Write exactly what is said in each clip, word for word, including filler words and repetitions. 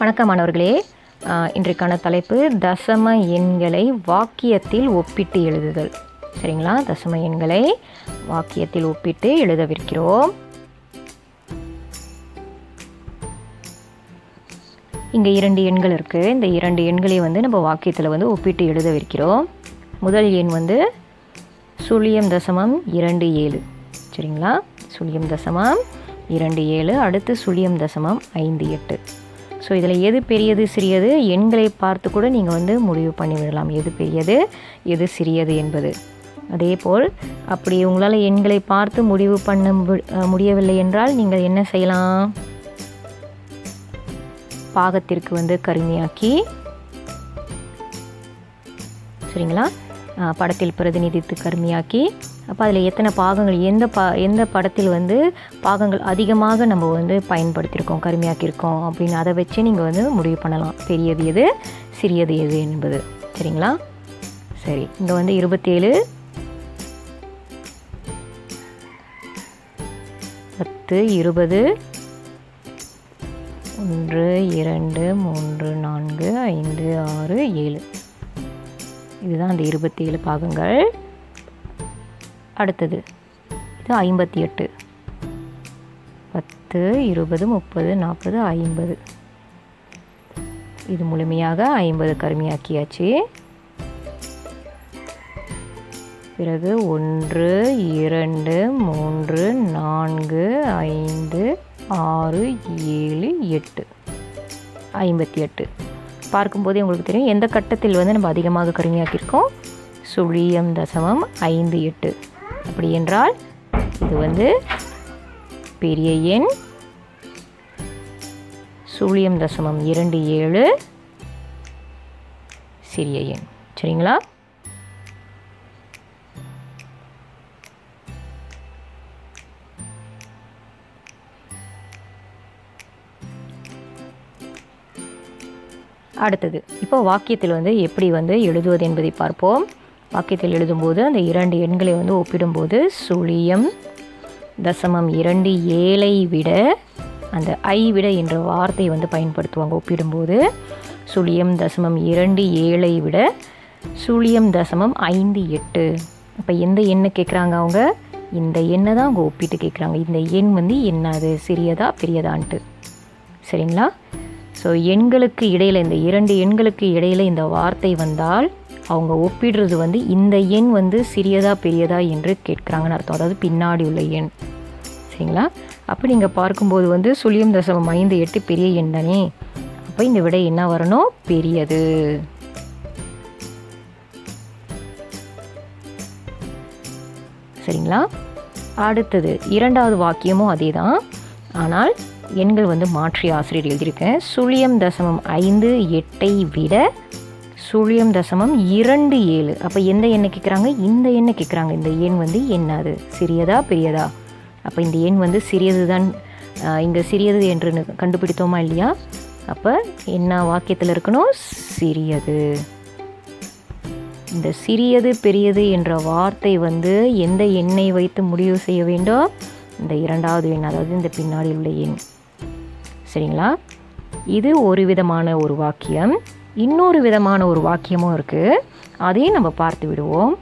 வணக்கம் மாணவர்களே. இன்றைக்கான தலைப்பு தசம எண்களை வாக்கியத்தில் ஒப்பிட்டு எழுதுதல். சரிங்களா? தசம எண்களை வாக்கியத்தில் ஒப்பிட்டு எழுதவிருக்கிறோம். இங்கே இரண்டு எண்கள் இருக்குது. இந்த இரண்டு எண்களை வந்து நம்ம வாக்கியத்தில் வந்து ஒப்பிட்டு எழுதவிருக்கிறோம். முதல் எண் வந்து சுழியம் தசமம் இரண்டு ஏழு. சரிங்களா? சுழியம் தசமம் இரண்டு ஏழு. அடுத்து சுழியம் தசமம் ஐந்து எட்டு. ஸோ இதில் எது பெரியது சிறியது எண்களை பார்த்து கூட நீங்கள் வந்து முடிவு பண்ணிவிடலாம், எது பெரியது எது சிறியது என்பது. அதே போல் அப்படி உங்களால் எண்களை பார்த்து முடிவு பண்ண முடியவில்லை என்றால் நீங்கள் என்ன செய்யலாம்? பாகத்திற்கு வந்து கருமையாக்கி, சரிங்களா, படத்தில் பிரதிநிதித்து கருமையாக்கி, அப்போ அதில் எத்தனை பாகங்கள், எந்த பா எந்த படத்தில் வந்து பாகங்கள் அதிகமாக நம்ம வந்து பயன்படுத்தியிருக்கோம், கருமையாக்கியிருக்கோம் அப்படின்னு அதை வச்சு நீங்கள் வந்து முடிவு பண்ணலாம் பெரியது எது சிறியது எது என்பது. சரிங்களா? சரி, இங்கே வந்து இருபத்தேழு, பத்து, இருபது, ஒன்று, இரண்டு, மூன்று, நான்கு, ஐந்து, ஆறு, ஏழு. இதுதான் அந்த இருபத்தி ஏழு பாகங்கள். அடுத்தது இது ஐம்பத்தி எட்டு. பத்து, இருபது, முப்பது, நாற்பது, ஐம்பது. இது முழுமையாக ஐம்பது கருமையாக்கியாச்சு. பிறகு ஒன்று, இரண்டு, மூன்று, நான்கு, ஐந்து, ஆறு, ஏழு, எட்டு. ஐம்பத்தி எட்டு பார்க்கும்போதே உங்களுக்கு தெரியும் எந்த கட்டத்தில் வந்து நம்ம அதிகமாக கருமையாக்கியிருக்கோம். சுழியம் தசமம் ஐந்து எட்டு. அப்படி என்றால் இது வந்து பெரிய எண். சுழியம் தசமம் இரண்டு ஏழு சிறிய எண். சரிங்களா? அடுத்தது இப்போ வாக்கியத்தில் வந்து எப்படி வந்து எழுதுவது என்பதை பார்ப்போம். வாக்கியத்தில் எழுதும்போது அந்த இரண்டு எண்களை வந்து ஒப்பிடும்போது சுழியம் தசமம் இரண்டு ஏழை விட அந்த ஐ விட என்ற வார்த்தை வந்து பயன்படுத்துவாங்க. ஒப்பிடும்போது சுழியம் தசமம் இரண்டு ஏழை விட சுழியம் தசமம் ஐந்து எட்டு. அப்போ எந்த எண்ணை கேட்குறாங்க அவங்க? இந்த எண்ணை தான் அவங்க ஒப்பிட்டு கேட்குறாங்க. இந்த எண் வந்து என்னது, சிறியதா பெரியதான்ட்டு. சரிங்களா? ஸோ எண்களுக்கு இடையில், இந்த இரண்டு எண்களுக்கு இடையில் இந்த வார்த்தை வந்தால் அவங்க ஒப்பிடுறது வந்து இந்த எண் வந்து சிறியதா பெரியதா என்று கேட்குறாங்கன்னு அர்த்தம். அதாவது பின்னாடி உள்ள எண். சரிங்களா? அப்போ நீங்கள் பார்க்கும்போது வந்து சுழியம் தசமம் ஐந்து எட்டு பெரிய எண் தானே. அப்போ இந்த விடை என்ன வரணும்? பெரியது. சரிங்களா? அடுத்தது இரண்டாவது வாக்கியமும் அதே தான். ஆனால் எண்கள் வந்து மாற்றி ஆசிரியர் எழுதியிருக்கேன். சுழியம் தசமம் ஐந்து எட்டை விட சுழியம் தசமம் இரண்டு ஏழு. அப்போ எந்த எண்ணை கேட்குறாங்க? இந்த எண்ணை கேட்குறாங்க. இந்த எண் வந்து என்னது, சிறியதா பெரியதா? அப்போ இந்த எண் வந்து சிறியது தான். இங்கே சிறியது என்று கண்டுபிடித்தோமா இல்லையா? அப்போ என்ன வாக்கியத்தில் இருக்கணும்? சிறியது. இந்த சிறியது பெரியது என்ற வார்த்தை வந்து எந்த எண்ணை வைத்து முடிவு செய்ய வேண்டும்? இந்த இரண்டாவது எண், அதாவது இந்த பின்னாடி உள்ள எண். சரிங்களா? இது ஒரு விதமான ஒரு வாக்கியம். இன்னொரு விதமான ஒரு வாக்கியமும் இருக்குது. அதையும் நம்ம பார்த்து விடுவோம்.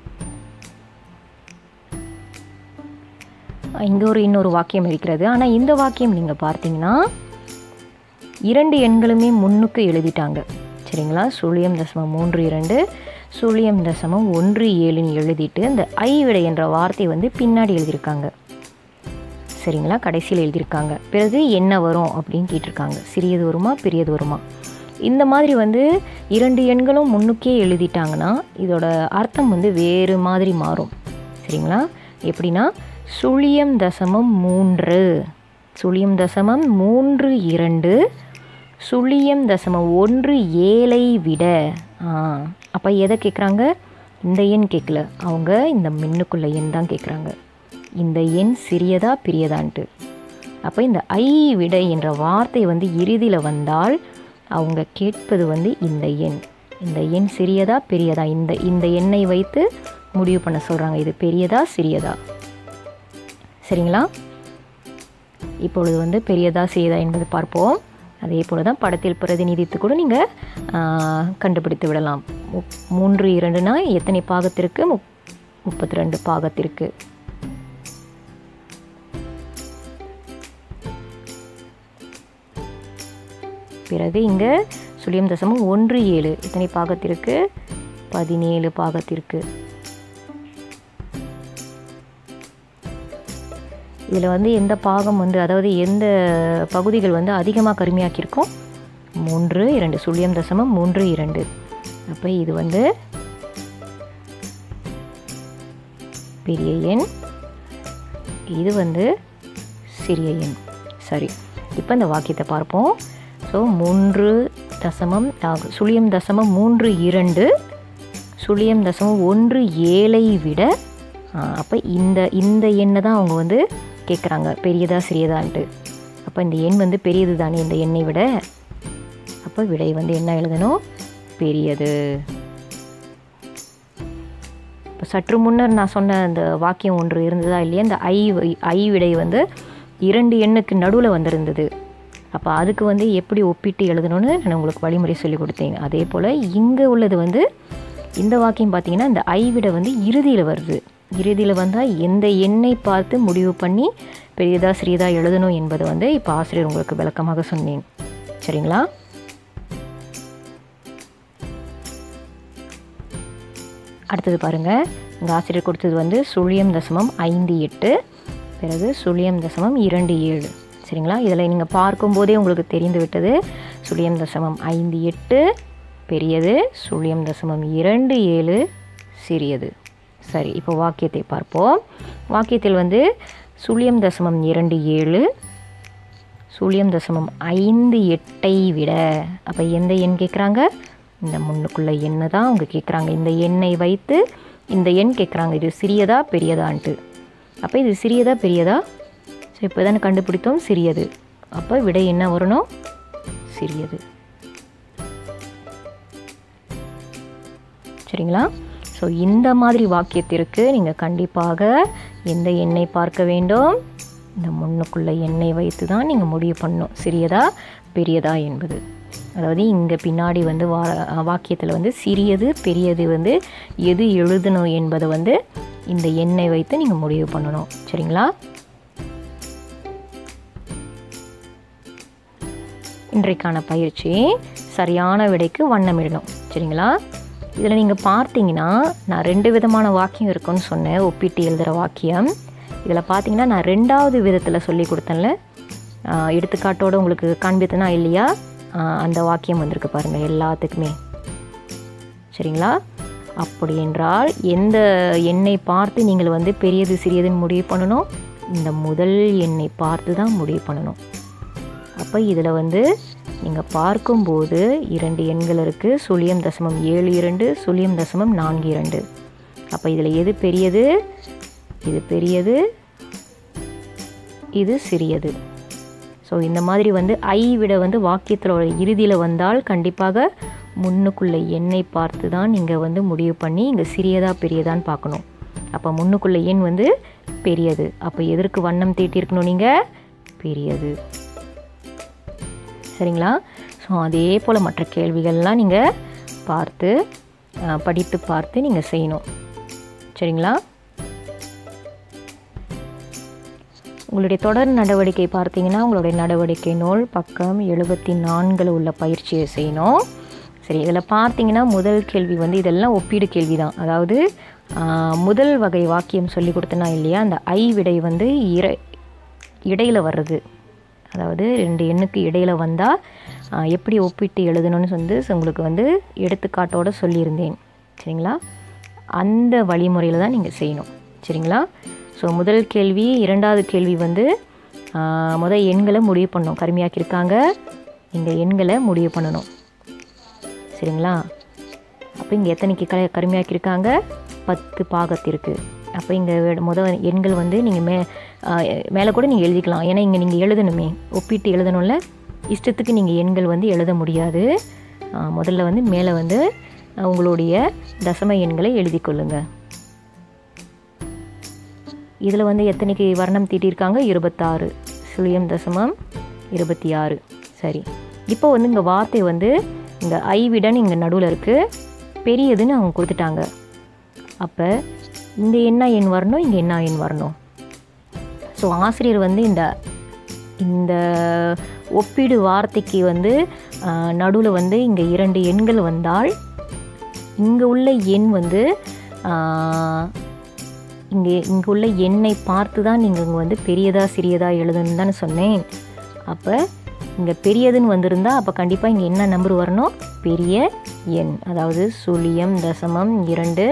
இங்கே ஒரு இன்னொரு வாக்கியம் இருக்கிறது. ஆனால் இந்த வாக்கியம் நீங்கள் பார்த்தீங்கன்னா இரண்டு எண்களுமே முன்னுக்கு எழுதிட்டாங்க. சரிங்களா? சுழியம் தசமம் மூன்று இரண்டு, சுழியம் தசமம் ஒன்று ஏழுன்னு எழுதிட்டு இந்த ஐ விட என்ற வார்த்தை வந்து பின்னாடி எழுதியிருக்காங்க. சரிங்களா? கடைசியில் எழுதியிருக்காங்க. பிறகு என்ன வரும் அப்படின்னு கேட்டிருக்காங்க. சிறியது வருமா பெரியது வருமா? இந்த மாதிரி வந்து இரண்டு எண்களும் முன்னுக்கே எழுதிட்டாங்கன்னா இதோட அர்த்தம் வந்து வேறு மாதிரி மாறும். சரிங்களா? எப்படின்னா சுழியம் தசமம் மூன்று, சுழியம் தசமம் மூன்று இரண்டு, சுழியம் தசமம் ஒன்று ஏழை விட. அப்போ எதை கேட்குறாங்க? இந்த எண் கேட்கல, அவங்க இந்த மின்னுக்குள்ள எண் தான் கேட்குறாங்க. இந்த எண் சிறியதா பெரியதான்ட்டு. அப்போ இந்த ஐ விட என்ற வார்த்தை வந்து இறுதியில் வந்தால் அவங்க கேட்பது வந்து இந்த எண். இந்த எண் சிறியதா பெரியதா, இந்த இந்த எண்ணை வைத்து முடிவு பண்ண சொல்கிறாங்க. இது பெரியதா சிறியதா? சரிங்களா? இப்பொழுது வந்து பெரியதா சிறியதா என்பது பார்ப்போம். அதே போல் தான் படத்தில் பிரதிநிதித்து கூட நீங்கள் கண்டுபிடித்து விடலாம். மூன்று இரண்டுனா எத்தனை பாகத்திற்கு? முப் முப்பத்தி ரெண்டு பாகத்திற்கு. பிறகு இங்கே சுழியம் தசமம் ஒன்று ஏழு எத்தனை பாகத்திற்கு? பதினேழு பாகத்திற்கு. இதில் வந்து எந்த பாகம் வந்து, அதாவது எந்த பகுதிகள் வந்து அதிகமாக கருமையாக்கியிருக்கோம்? மூன்று இரண்டு, சுழியம் தசமம் மூன்று இரண்டு. அப்போ இது வந்து பெரிய எண், இது வந்து சிறிய எண். சரி, இப்போ இந்த வாக்கியத்தை பார்ப்போம். ஸோ மூன்று தசமம் சுழியம் தசமம் மூன்று இரண்டு சுழியம் தசமம் ஒன்று ஏழை விட, அப்போ இந்த இந்த எண்ணை தான் அவங்க வந்து கேட்குறாங்க, பெரியதா சிறியதான்ட்டு. அப்போ இந்த எண் வந்து பெரியது தானே இந்த எண்ணை விட. அப்போ விடை வந்து என்ன எழுதணும்? பெரியது. இப்போ சற்று முன்னர் நான் சொன்ன அந்த வாக்கியம் ஒன்று இருந்ததா இல்லையா? இந்த ஐ ஐ விடை வந்து இரண்டு எண்ணுக்கு நடுவில் வந்திருந்தது. அப்போ அதுக்கு வந்து எப்படி ஒப்பிட்டு எழுதணும்னு நான் உங்களுக்கு வழிமுறை சொல்லி கொடுத்தேன். அதே போல் இங்கே உள்ளது வந்து இந்த வாக்கியம் பார்த்தீங்கன்னா இந்த ஐ விடை வந்து இறுதியில் வருது. இறுதியில் வந்தால் எந்த எண்ணை பார்த்து முடிவு பண்ணி பெரியதா சிறியதா எழுதணும் என்பது வந்து இப்போ ஆசிரியர் உங்களுக்கு விளக்கமாக சொன்னேன். சரிங்களா? அடுத்தது பாருங்கள், இங்கே ஆசிரியர் கொடுத்தது வந்து சுழியம் தசமம் ஐந்து எட்டு, பிறகு சுழியம் தசமம் இரண்டு ஏழு. சரிங்களா? இதில் நீங்கள் பார்க்கும்போதே உங்களுக்கு தெரிந்து விட்டது. சுழியம் தசமம் ஐந்து எட்டு பெரியது, சுழியம் தசமம் இரண்டு ஏழு சிறியது. சரி, இப்போ வாக்கியத்தை பார்ப்போம். வாக்கியத்தில் வந்து சுழியம் தசமம் இரண்டு ஏழு சுழியம் தசமம் ஐந்து எட்டை விட, அப்போ எந்த எண் கேட்குறாங்க? இந்த முன்னுக்குள்ள எண்ணை தான் அவங்க கேட்குறாங்க. இந்த எண்ணை வைத்து இந்த எண் கேட்குறாங்க, இது சிறியதா பெரியதான்ட்டு. அப்போ இது சிறியதா பெரியதா? ஸோ இப்போ தானே கண்டுபிடித்தோம், சிறியது. அப்போ விடை என்ன வரணும்? சிறியது. சரிங்களா? ஸோ இந்த மாதிரி வாக்கியத்திற்கு நீங்கள் கண்டிப்பாக எந்த எண்ணை பார்க்க வேண்டும்? இந்த முன்னுக்குள்ள எண்ணை வைத்து தான் நீங்கள் முடிவு பண்ணணும், சிறியதா பெரியதா என்பது. அதாவது இங்கே பின்னாடி வந்து வா வாக்கியத்தில் வந்து சிறியது பெரியது வந்து எது எழுதணும் என்பதை வந்து இந்த எண்ணை வைத்து நீங்கள் முடிவு பண்ணணும். சரிங்களா? இன்றைக்கான பயிற்சி சரியான விடைக்கு வண்ணமிடணும். சரிங்களா? இதில் நீங்கள் பார்த்தீங்கன்னா நான் ரெண்டு விதமான வாக்கியம் இருக்குன்னு சொன்னேன், ஒப்பிட்டு எழுதுகிற வாக்கியம். இதில் பார்த்தீங்கன்னா நான் ரெண்டாவது விதத்தில் சொல்லி கொடுத்தேன்ல, எடுத்துக்காட்டோடு உங்களுக்கு காண்பித்தனா இல்லையா? அந்த வாக்கியம் வந்திருக்கு பாருங்கள் எல்லாத்துக்குமே. சரிங்களா? அப்படி என்றால் எந்த எண்ணை பார்த்து நீங்கள் வந்து பெரியது சிறியதுன்னு முடிவு பண்ணணும்? இந்த முதல் எண்ணை பார்த்து தான் முடிவு பண்ணணும். அப்போ இதில் வந்து நீங்கள் பார்க்கும்போது இரண்டு எண்கள் இருக்குது, சுழியம் தசமம் ஏழு இரண்டு சுழியம் தசமம் நான்கு இரண்டு. அப்போ இதில் எது பெரியது? இது பெரியது, இது சிறியது. ஸோ இந்த மாதிரி வந்து ஐ விட வந்து வாக்கியத்தோட இறுதியில் வந்தால் கண்டிப்பாக முன்னுக்குள்ள எண்ணை பார்த்து தான் நீங்கள் வந்து முடிவு பண்ணி இங்கே சிறியதா பெரியதான்னு பார்க்கணும். அப்போ முன்னுக்குள்ள எண் வந்து பெரியது. அப்போ எதற்கு வண்ணம் தீட்டியிருக்கணும் நீங்கள்? பெரியது. சரிங்களா? ஸோ அதே போல் மற்ற கேள்விகள்லாம் நீங்கள் பார்த்து படித்து பார்த்து நீங்கள் செய்யணும். சரிங்களா? உங்களுடைய தொடர் நடவடிக்கை பார்த்தீங்கன்னா உங்களுடைய நடவடிக்கை நூல் பக்கம் எழுபத்தி நான்கில் உள்ள பயிற்சியை செய்யணும். சரி, இதில் பார்த்தீங்கன்னா முதல் கேள்வி வந்து இதெல்லாம் ஒப்பீடு கேள்வி தான். அதாவது முதல் வகை வாக்கியம் சொல்லி கொடுத்தனா இல்லையா, அந்த ஐ விடை வந்து இர இடையில் வர்றது. அதாவது ரெண்டு எண்ணுக்கு இடையில் வந்தால் எப்படி ஒப்பிட்டு எழுதணும்னு வந்து உங்களுக்கு வந்து எடுத்துக்காட்டோடு சொல்லியிருந்தேன். சரிங்களா? அந்த வழிமுறையில் தான் நீங்கள் செய்யணும். சரிங்களா? ஸோ முதல் கேள்வி, இரண்டாவது கேள்வி வந்து முதல் எண்களை முடிவு பண்ணணும். கருமையாக்கியிருக்காங்க, இந்த எண்களை முடிவு பண்ணணும். சரிங்களா? அப்போ இங்கே எத்தனைக்கு க கருமையாக்கியிருக்காங்க? பத்து பாகத்திற்கு. அப்போ இங்கே முதல் எண்கள் வந்து நீங்கள் மே மேலே கூட நீங்கள் எழுதிக்கலாம். ஏன்னா இங்கே நீங்கள் எழுதணுமே, ஒப்பிட்டு எழுதணும்ல, இஷ்டத்துக்கு நீங்கள் எண்கள் வந்து எழுத முடியாது. முதல்ல வந்து மேலே வந்து உங்களுடைய தசம எண்களை எழுதி கொள்ளுங்க. இதில் வந்து எத்தனைக்கு வர்ணம் தீட்டியிருக்காங்க? இருபத்தாறு. சுழியம் தசமம் இருபத்தி ஆறு. சரி, இப்போ வந்து இங்கே வார்த்தை வந்து இங்கே ஐவிடன் இங்கே நடுவில் இருக்குது, பெரியதுன்னு அவங்க கொடுத்துட்டாங்க. அப்போ இங்கே என்ன எண் வரணும், இங்கே என்ன எண் வரணும்? ஸோ ஆசிரியர் வந்து இந்த இந்த ஒப்பீடு வார்த்தைக்கு வந்து நடுவில் வந்து இங்கே இரண்டு எண்கள் வந்தால் இங்கே உள்ள எண் வந்து இங்கே இங்கே உள்ள எண்ணை பார்த்து தான் நீங்கள் இங்கே வந்து பெரியதா சிறியதா எழுதுன்னு தானே சொன்னேன். அப்போ இங்கே பெரியதுன்னு வந்திருந்தால் அப்போ கண்டிப்பாக இங்கே என்ன நம்பர் வரணும், பெரிய எண். அதாவது சுழியம் தசமம் இரண்டு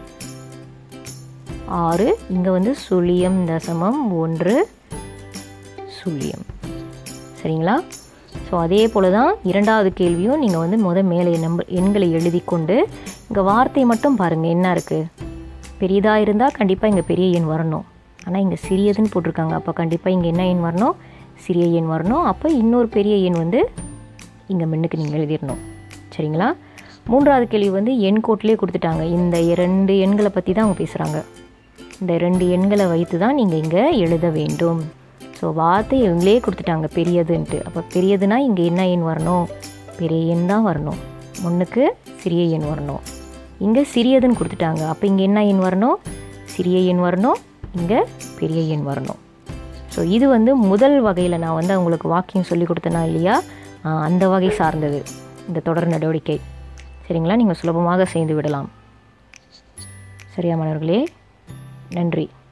ஆறு, இங்கே வந்து சுழியம் தசமம் ஒன்று சுழியம். சரிங்களா? ஸோ அதே போல் தான் இரண்டாவது கேள்வியும் நீங்கள் வந்து முதல் மேலே நம்பர் எண்களை எழுதி கொண்டு இங்கே வார்த்தை மட்டும் பாருங்கள் என்ன இருக்குது. பெரியதாக இருந்தால் கண்டிப்பாக இங்கே பெரிய எண் வரணும். ஆனால் இங்கே சிறியதுன்னு போட்டிருக்காங்க. அப்போ கண்டிப்பாக இங்கே என்ன எண் வரணும், சிறிய எண் வரணும். அப்போ இன்னொரு பெரிய எண் வந்து இங்கே மின்னுக்கு நீங்கள் எழுதிடணும். சரிங்களா? மூன்றாவது கேள்வி வந்து எண் கோட்டிலே கொடுத்துட்டாங்க. இந்த இரண்டு எண்களை பற்றி தான் அவங்க பேசுகிறாங்க. இந்த ரெண்டு எண்களை வைத்து தான் நீங்கள் இங்கே எழுத வேண்டும். ஸோ வார்த்தை இவங்களே கொடுத்துட்டாங்க பெரியதுன்ட்டு. அப்போ பெரியதுன்னா இங்கே என்ன எண் வரணும், பெரிய எண் தான் வரணும். முன்னுக்கு சிறிய எண் வரணும். இங்கே சிறியதுன்னு கொடுத்துட்டாங்க. அப்போ இங்கே என்ன எண் வரணும், சிறிய எண் வரணும், இங்கே பெரிய எண் வரணும். ஸோ இது வந்து முதல் வகையில் நான் வந்து அவங்களுக்கு வாக்கியம் சொல்லி கொடுத்தேனா இல்லையா, அந்த வகை சார்ந்தது இந்த தொடர் நடவடிக்கை. சரிங்களா? நீங்கள் சுலபமாக செய்து விடலாம். சரியா மாணவர்களே? நன்றி.